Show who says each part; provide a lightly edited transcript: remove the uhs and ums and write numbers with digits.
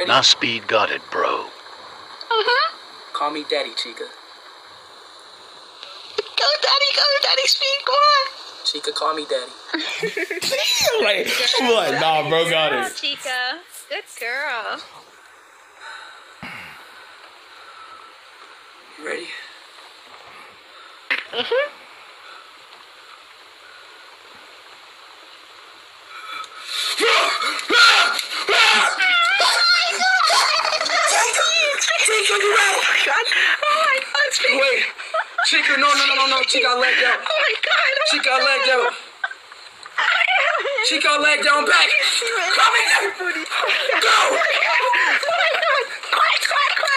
Speaker 1: ready?
Speaker 2: Now Speed got it, bro.
Speaker 1: Call me Daddy, Chica.
Speaker 3: Go, Daddy, Speed, come on.
Speaker 1: Chica, call me Daddy.
Speaker 4: Like, what? Nah, bro, got
Speaker 5: Girl,
Speaker 4: it.
Speaker 5: Chica. Good girl.
Speaker 1: You ready? Chica, you out!
Speaker 3: Oh my God, Speed.
Speaker 1: Wait. Chica, no. She got legged out.
Speaker 3: Oh my God.
Speaker 1: She got legged out. She got legged down back. Call me Daddy. Go!
Speaker 3: Oh my God. Quiet.